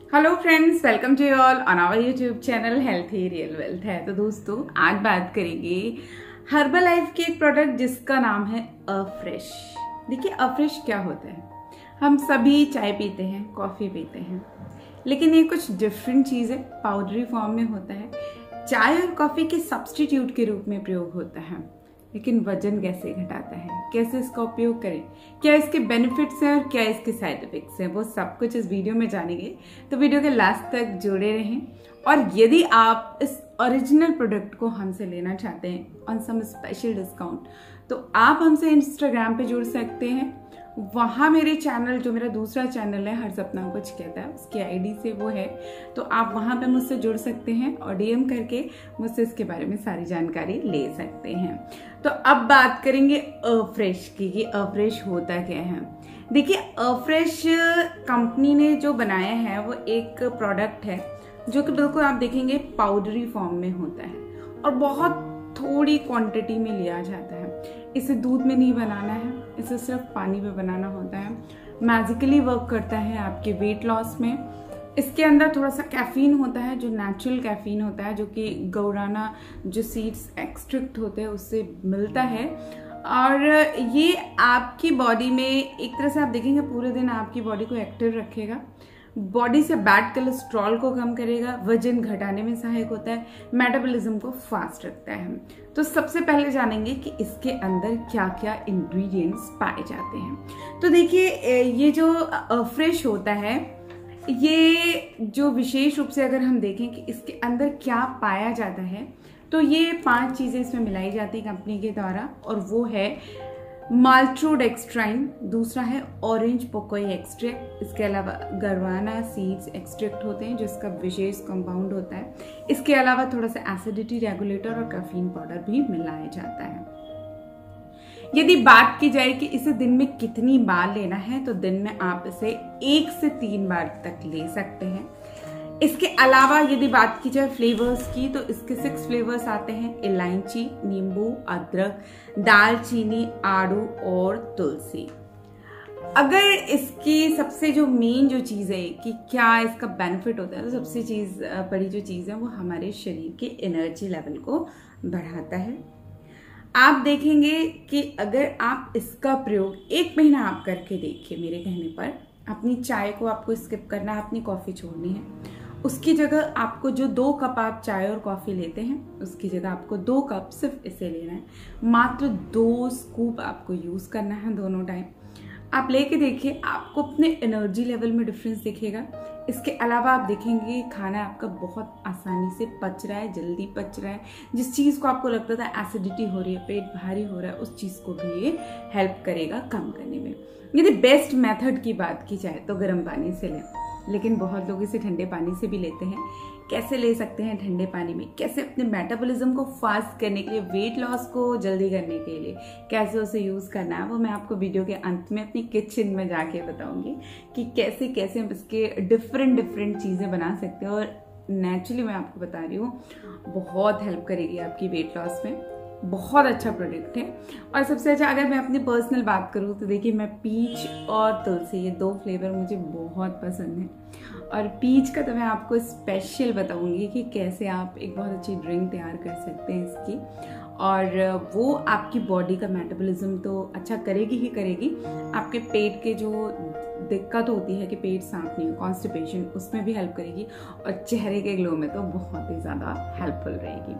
Hello friends, welcome to all on our YouTube channel healthy real wealth है। तो दोस्तों, आज बात करेंगे हर्बल लाइफ के एक प्रोडक्ट जिसका नाम है अफ्रेश। देखिए, अफ्रेश क्या होता है? हम सभी चाय पीते हैं, कॉफ़ी पीते हैं, लेकिन ये कुछ डिफरेंट चीज़ है। पाउडरी फॉर्म में होता है, चाय और कॉफ़ी के सब्सटीट्यूट के रूप में प्रयोग होता है। लेकिन वजन कैसे घटाता है, कैसे इसका उपयोग करें, क्या इसके बेनिफिट्स हैं और क्या इसके साइड इफेक्ट्स हैं, वो सब कुछ इस वीडियो में जानेंगे। तो वीडियो के लास्ट तक जुड़े रहें। और यदि आप इस ओरिजिनल प्रोडक्ट को हमसे लेना चाहते हैं ऑन सम स्पेशल डिस्काउंट, तो आप हमसे इंस्टाग्राम पे जुड़ सकते हैं। वहाँ मेरे चैनल, जो मेरा दूसरा चैनल है हर सपना कुछ कहता है, उसकी आईडी से वो है, तो आप वहाँ पे मुझसे जुड़ सकते हैं और डीएम करके मुझसे इसके बारे में सारी जानकारी ले सकते हैं। तो अब बात करेंगे अफ्रेश की कि अफ्रेश होता क्या है। देखिए, अफ्रेश कंपनी ने जो बनाया है वो एक प्रोडक्ट है जो कि बिल्कुल आप देखेंगे पाउडरी फॉर्म में होता है और बहुत थोड़ी क्वांटिटी में लिया जाता है। इसे दूध में नहीं बनाना है, इसे सिर्फ पानी में बनाना होता है। मैजिकली वर्क करता है आपके वेट लॉस में। इसके अंदर थोड़ा सा कैफीन होता है, जो नेचुरल कैफीन होता है, जो कि गौराना जो सीड्स एक्सट्रैक्ट होते हैं उससे मिलता है। और ये आपकी बॉडी में एक तरह से आप देखेंगे पूरे दिन आपकी बॉडी को एक्टिव रखेगा, बॉडी से बैड कोलेस्ट्रॉल को कम करेगा, वजन घटाने में सहायक होता है, मेटाबॉलिज्म को फास्ट रखता है। तो सबसे पहले जानेंगे कि इसके अंदर क्या क्या इंग्रेडिएंट्स पाए जाते हैं। तो देखिए, ये जो अफ्रेश होता है, ये जो विशेष रूप से अगर हम देखें कि इसके अंदर क्या पाया जाता है, तो ये 5 चीज़ें इसमें मिलाई जाती है कंपनी के द्वारा। और वो है माल्टोडेक्स्ट्राइन, दूसरा है ऑरेंज पोकोई एक्सट्रैक्ट, इसके अलावा गरवाना सीड्स एक्सट्रैक्ट होते हैं जो इसका विशेष कंपाउंड होता है। इसके अलावा थोड़ा सा एसिडिटी रेगुलेटर और कैफीन पाउडर भी मिलाया जाता है। यदि बात की जाए कि इसे दिन में कितनी बार लेना है, तो दिन में आप इसे 1 से 3 बार तक ले सकते हैं। इसके अलावा यदि बात की जाए फ्लेवर्स की, तो इसके 6 फ्लेवर्स आते हैं: इलायची, नींबू, अदरक, दालचीनी, आड़ू और तुलसी। अगर इसकी सबसे जो मेन जो चीज़ है कि क्या इसका बेनिफिट होता है, तो सबसे बड़ी जो चीज़ है वो हमारे शरीर के एनर्जी लेवल को बढ़ाता है। आप देखेंगे कि अगर आप इसका प्रयोग 1 महीना आप करके देखिए, मेरे कहने पर अपनी चाय को आपको स्किप करना है, अपनी कॉफ़ी छोड़नी है। उसकी जगह आपको जो 2 कप आप चाय और कॉफ़ी लेते हैं, उसकी जगह आपको 2 कप सिर्फ इसे लेना है। मात्र 2 स्कूप आपको यूज़ करना है दोनों टाइम। आप लेके देखिए, आपको अपने एनर्जी लेवल में डिफरेंस दिखेगा। इसके अलावा आप देखेंगे खाना आपका बहुत आसानी से पच रहा है, जल्दी पच रहा है। जिस चीज़ को आपको लगता था एसिडिटी हो रही है, पेट भारी हो रहा है, उस चीज़ को भी ये हेल्प करेगा कम करने में। यदि बेस्ट मेथड की बात की जाए तो गर्म पानी से लें, लेकिन बहुत लोग इसे ठंडे पानी से भी लेते हैं। कैसे ले सकते हैं ठंडे पानी में, कैसे अपने मेटाबॉलिज्म को फास्ट करने के लिए, वेट लॉस को जल्दी करने के लिए कैसे उसे यूज़ करना है, वो मैं आपको वीडियो के अंत में अपनी किचन में जाके बताऊंगी कि कैसे कैसे हम इसके डिफरेंट चीज़ें बना सकते हैं। और नेचुरली मैं आपको बता रही हूँ, बहुत हेल्प करेगी आपकी वेट लॉस में। बहुत अच्छा प्रोडक्ट है। और सबसे अच्छा, अगर मैं अपनी पर्सनल बात करूँ तो देखिए, मैं पीच और तुलसी, ये 2 फ्लेवर मुझे बहुत पसंद है। और पीच का तो मैं आपको स्पेशल बताऊंगी कि कैसे आप एक बहुत अच्छी ड्रिंक तैयार कर सकते हैं इसकी। और वो आपकी बॉडी का मेटाबॉलिज्म तो अच्छा करेगी ही करेगी, आपके पेट के जो दिक्कत होती है कि पेट साफ नहीं हो, कॉन्स्टिपेशन, उसमें भी हेल्प करेगी। और चेहरे के ग्लो में तो बहुत ही ज़्यादा हेल्पफुल रहेगी।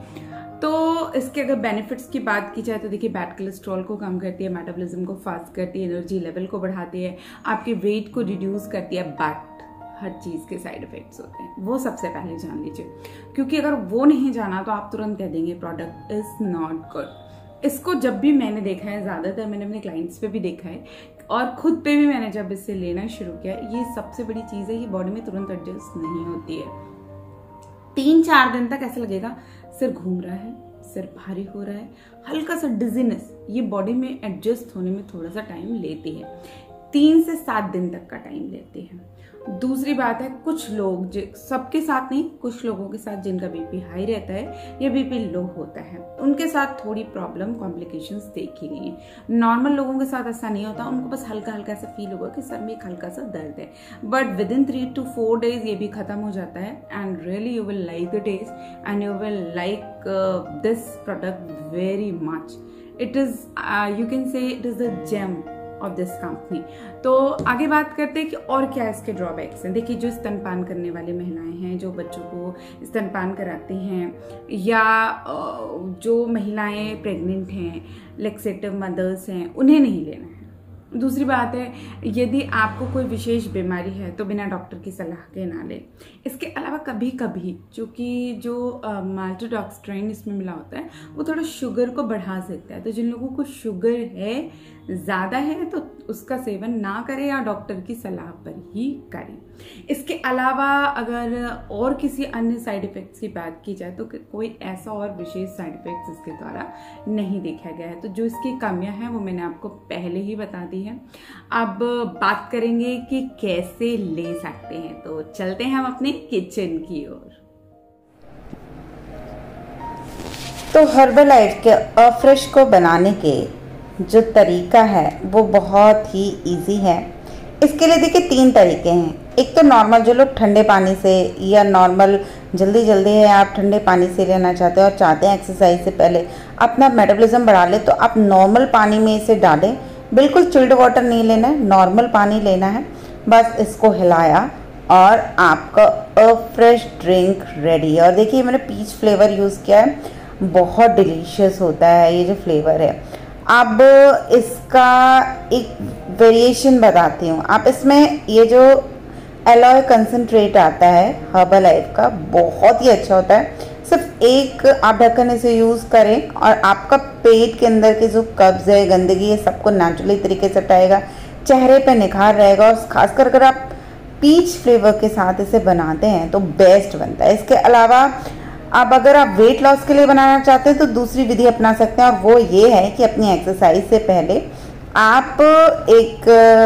तो इसके अगर बेनिफिट्स की बात की जाए तो देखिए, बैड कोलेस्ट्रॉल को कम करती है, मेटाबॉलिज्म को फास्ट करती है, एनर्जी लेवल को बढ़ाती है, आपके वेट को रिड्यूस करती है। बट हर चीज़ के साइड इफेक्ट्स होते हैं, वो सबसे पहले जान लीजिए, क्योंकि अगर वो नहीं जाना तो आप तुरंत कह देंगे प्रोडक्ट इज नॉट गुड। इसको जब भी मैंने देखा है, ज़्यादातर मैंने अपने क्लाइंट्स पे भी देखा है और खुद पे भी मैंने जब इससे लेना शुरू किया, ये सबसे बड़ी चीज़ है, ये बॉडी में तुरंत एडजस्ट नहीं होती है। 3-4 दिन तक ऐसा लगेगा सिर घूम रहा है, सिर भारी हो रहा है, हल्का सा डिजीनेस, ये बॉडी में एडजस्ट होने में थोड़ा सा टाइम लेती है। 3 से 7 दिन तक का टाइम लेते हैं। दूसरी बात है, कुछ लोग, सबके साथ नहीं, कुछ लोगों के साथ जिनका बीपी हाई रहता है या बीपी लो होता है, उनके साथ थोड़ी प्रॉब्लम, कॉम्प्लिकेशंस देखी गई हैं। नॉर्मल लोगों के साथ ऐसा नहीं होता, उनको बस हल्का हल्का सा फील होगा कि सर में एक हल्का सा दर्द है, but within 3 to 4 days ये भी खत्म हो जाता है। And really you will like the taste and you will like this product very much. It is you can say it is the gem of this company. तो आगे बात करते हैं कि और क्या इसके ड्रॉबैक्स हैं। देखिए, जो स्तनपान करने वाली महिलाएं हैं, जो बच्चों को स्तनपान कराती हैं, या जो महिलाएं प्रेग्नेंट हैं, लैक्टेटिव मदर्स हैं, उन्हें नहीं लेना है। दूसरी बात है, यदि आपको कोई विशेष बीमारी है तो बिना डॉक्टर की सलाह के ना लें। इसके अलावा कभी कभी चूँकि जो माल्टोडेक्स्ट्रिन इसमें मिला होता है वो थोड़ा शुगर को बढ़ा सकता है, तो जिन लोगों को शुगर है, ज़्यादा है, तो उसका सेवन ना करें या डॉक्टर की सलाह पर ही करें। इसके अलावा अगर और किसी अन्य साइड इफ़ेक्ट्स की बात की जाए तो कोई ऐसा और विशेष साइड इफ़ेक्ट्स इसके द्वारा नहीं देखा गया है। तो जो इसकी कमियां हैं वो मैंने आपको पहले ही बता दी है। अब बात करेंगे कि कैसे ले सकते हैं, तो चलते हैं हम अपने किचन की ओर। तो हर्बलाइफ के अफ्रेश को बनाने के जो तरीका है वो बहुत ही इजी है। इसके लिए देखिए 3 तरीके हैं। एक तो नॉर्मल, जो लोग ठंडे पानी से या नॉर्मल जल्दी है आप ठंडे पानी से लेना चाहते हैं और चाहते हैं एक्सरसाइज से पहले अपना मेटाबॉलिज्म बढ़ा ले, तो आप नॉर्मल पानी में इसे डालें। बिल्कुल चिल्ड वाटर नहीं लेना है, नॉर्मल पानी लेना है। बस इसको हिलाया और आपका अफ्रेश ड्रिंक रेडी है। और देखिए मैंने पीच फ्लेवर यूज़ किया है, बहुत डिलीशियस होता है ये जो फ्लेवर है। अब इसका एक वेरिएशन बताती हूँ। आप इसमें ये जो एलॉय कंसनट्रेट आता है हर्बलाइफ का, बहुत ही अच्छा होता है। सिर्फ एक आप ढक्कन से यूज़ करें और आपका पेट के अंदर के जो कब्ज़ है, गंदगी है, सबको नेचुरली तरीके से हटाएगा, चेहरे पे निखार रहेगा। और खासकर अगर आप पीच फ्लेवर के साथ इसे बनाते हैं तो बेस्ट बनता है। इसके अलावा अब अगर आप वेट लॉस के लिए बनाना चाहते हैं तो दूसरी विधि अपना सकते हैं, और वो ये है कि अपनी एक्सरसाइज से पहले आप एक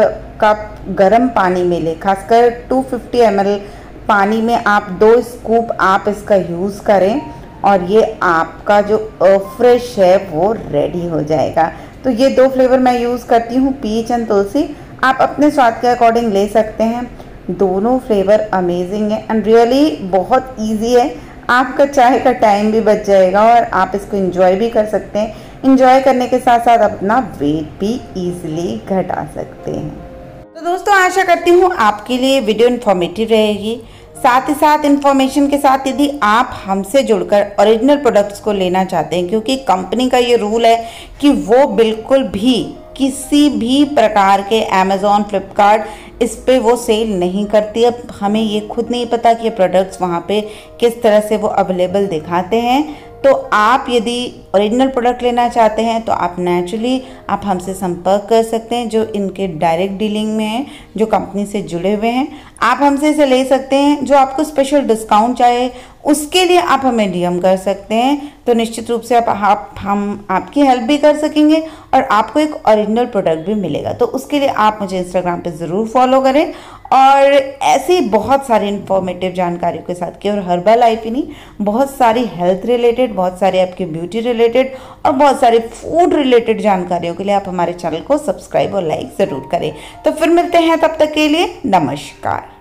कप गर्म पानी में लें, खासकर 250 ml पानी में आप 2 स्कूप आप इसका यूज़ करें और ये आपका जो फ्रेश है वो रेडी हो जाएगा। तो ये 2 फ्लेवर मैं यूज़ करती हूँ, पीच एंड तुलसी। आप अपने स्वाद के अकॉर्डिंग ले सकते हैं। दोनों फ्लेवर अमेजिंग है एंड रियली बहुत ईजी है। आपका चाय का टाइम भी बच जाएगा और आप इसको एंजॉय भी कर सकते हैं। एंजॉय करने के साथ साथ अपना वेट भी ईजिली घटा सकते हैं। तो दोस्तों, आशा करती हूँ आपके लिए वीडियो इन्फॉर्मेटिव रहेगी। साथ ही साथ इन्फॉर्मेशन के साथ यदि आप हमसे जुड़कर ओरिजिनल प्रोडक्ट्स को लेना चाहते हैं, क्योंकि कंपनी का ये रूल है कि वो बिल्कुल भी किसी भी प्रकार के अमेज़ॉन, फ्लिपकार्ट इस पे वो सेल नहीं करती। अब हमें ये खुद नहीं पता कि ये प्रोडक्ट्स वहाँ पे किस तरह से वो अवेलेबल दिखाते हैं। तो आप यदि ओरिजिनल प्रोडक्ट लेना चाहते हैं तो आप नेचुरली आप हमसे संपर्क कर सकते हैं, जो इनके डायरेक्ट डीलिंग में हैं, जो कंपनी से जुड़े हुए हैं। आप हमसे इसे ले सकते हैं। जो आपको स्पेशल डिस्काउंट चाहिए उसके लिए आप हमें डीएम कर सकते हैं। तो निश्चित रूप से हम आपकी हेल्प भी कर सकेंगे और आपको एक ओरिजिनल प्रोडक्ट भी मिलेगा। तो उसके लिए आप मुझे इंस्टाग्राम पे ज़रूर फॉलो करें और ऐसी बहुत सारी इन्फॉर्मेटिव जानकारियों के साथ, केवल हर्बलाइफ ही नहीं, बहुत सारी हेल्थ रिलेटेड, बहुत सारी आपकी ब्यूटी रिलेटेड और बहुत सारी फूड रिलेटेड जानकारियों के लिए आप हमारे चैनल को सब्सक्राइब और लाइक ज़रूर करें। तो फिर मिलते हैं, तब तक के लिए नमस्कार।